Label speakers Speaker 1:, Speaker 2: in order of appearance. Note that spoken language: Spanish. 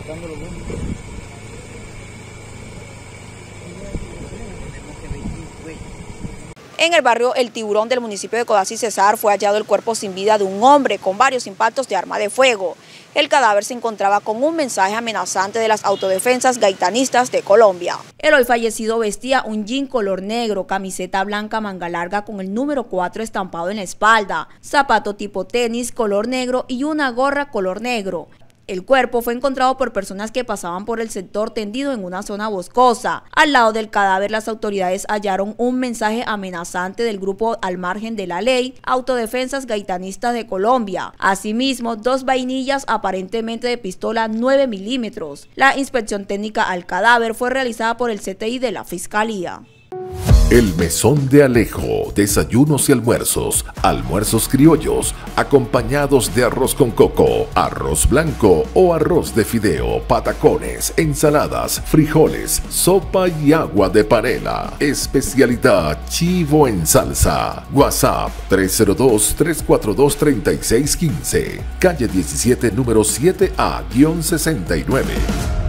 Speaker 1: botando los bonos.
Speaker 2: En el barrio El Tiburón del municipio de Codazzi, Cesar, fue hallado el cuerpo sin vida de un hombre con varios impactos de arma de fuego. El cadáver se encontraba con un mensaje amenazante de las autodefensas gaitanistas de Colombia. El hoy fallecido vestía un jean color negro, camiseta blanca manga larga con el número 4 estampado en la espalda, zapato tipo tenis color negro y una gorra color negro. El cuerpo fue encontrado por personas que pasaban por el sector tendido en una zona boscosa. Al lado del cadáver, las autoridades hallaron un mensaje amenazante del grupo Al Margen de la Ley, Autodefensas Gaitanistas de Colombia. Asimismo, 2 vainillas aparentemente de pistola 9 milímetros. La inspección técnica al cadáver fue realizada por el CTI de la Fiscalía.
Speaker 3: El Mesón de Alejo, desayunos y almuerzos, almuerzos criollos, acompañados de arroz con coco, arroz blanco o arroz de fideo, patacones, ensaladas, frijoles, sopa y agua de panela. Especialidad chivo en salsa. WhatsApp 302-342-3615, calle 17, número 7A-69.